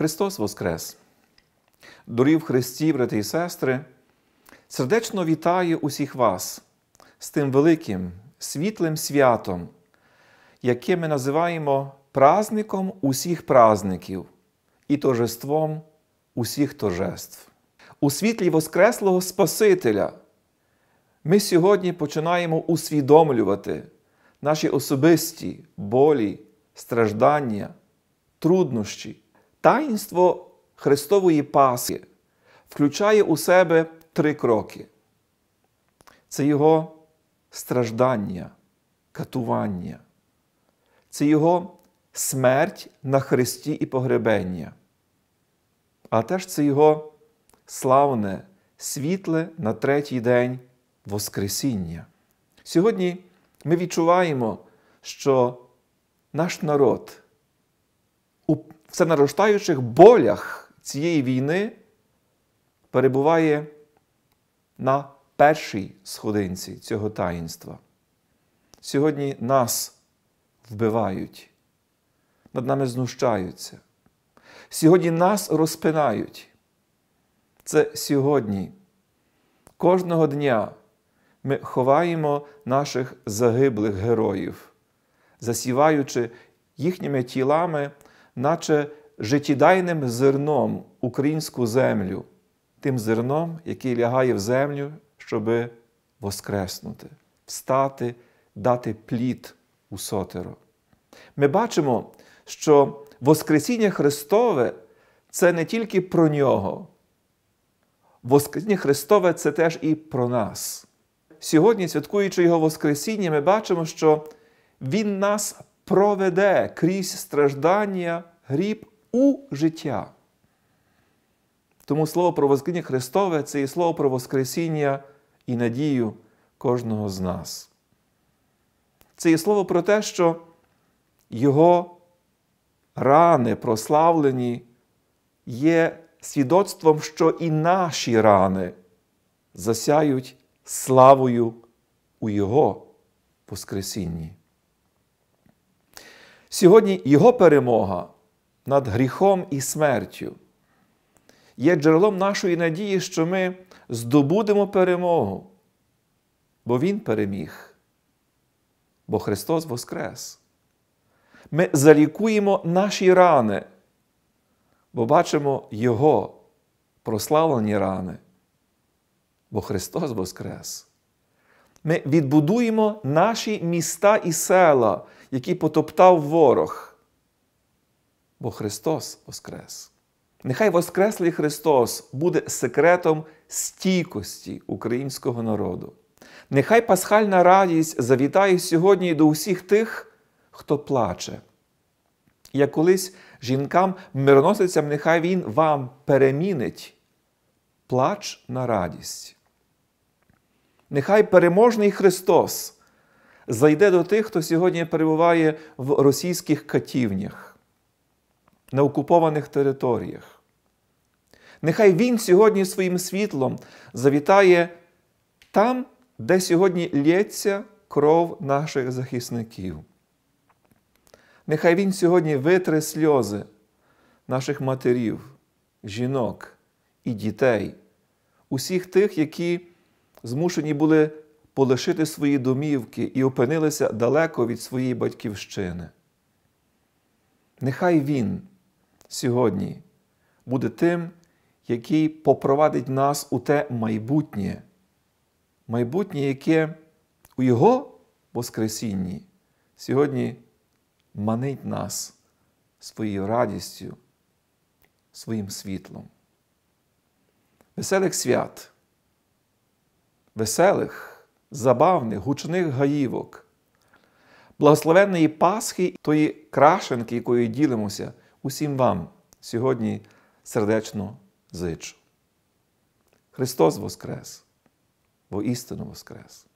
Христос Воскрес! Дорогі в Христі, брати і сестри, сердечно вітаю усіх вас з тим великим, світлим святом, яке ми називаємо праздником усіх праздників і торжеством усіх торжеств. У світлі Воскреслого Спасителя ми сьогодні починаємо усвідомлювати наші особисті болі, страждання, труднощі. Таїнство Христової Пасхи включає у себе 3 кроки. Це Його страждання, катування. Це Його смерть на хресті і погребення. А теж це Його славне, світле на 3-й день Воскресіння. Сьогодні ми відчуваємо, що наш народ у всенаростаючих болях цієї війни перебуває на першій сходинці цього таїнства. Сьогодні нас вбивають, над нами знущаються. Сьогодні нас розпинають. Це сьогодні, кожного дня ми ховаємо наших загиблих героїв, засіваючи їхніми тілами, наче життєдайним зерном українську землю, тим зерном, який лягає в землю, щоби воскреснути, встати, дати плід у сотеро. Ми бачимо, що Воскресіння Христове – це не тільки про Нього. Воскресіння Христове – це теж і про нас. Сьогодні, святкуючи Його Воскресіння, ми бачимо, що Він нас проведе крізь страждання, гріб у життя. Тому слово про Воскресіння Христове – це і слово про Воскресіння і надію кожного з нас. Це і слово про те, що Його рани прославлені є свідоцтвом, що і наші рани засяють славою у Його Воскресінні. Сьогодні Його перемога над гріхом і смертю є джерелом нашої надії, що ми здобудемо перемогу, бо Він переміг, бо Христос Воскрес. Ми залікуємо наші рани, бо бачимо Його прославлені рани, бо Христос Воскрес. Ми відбудуємо наші міста і села, які потоптав ворог, бо Христос Воскрес. Нехай Воскреслий Христос буде секретом стійкості українського народу. Нехай пасхальна радість завітає сьогодні до усіх тих, хто плаче. Як колись жінкам-мироносицям, нехай Він вам перемінить плач на радість. Нехай переможний Христос зайде до тих, хто сьогодні перебуває в російських катівнях, на окупованих територіях. Нехай Він сьогодні своїм світлом завітає там, де сьогодні лється кров наших захисників. Нехай Він сьогодні витре сльози наших матерів, жінок і дітей, усіх тих, які змушені були полишити свої домівки і опинилися далеко від своєї батьківщини. Нехай Він сьогодні буде тим, який попровадить нас у те майбутнє, яке у Його Воскресінні сьогодні манить нас своєю радістю, своїм світлом. Веселих свят, веселих, забавних, гучних гаївок, благословенної Пасхи, тої крашенки, якою ділимося, усім вам сьогодні сердечно зичу. Христос Воскрес, воістину Воскрес!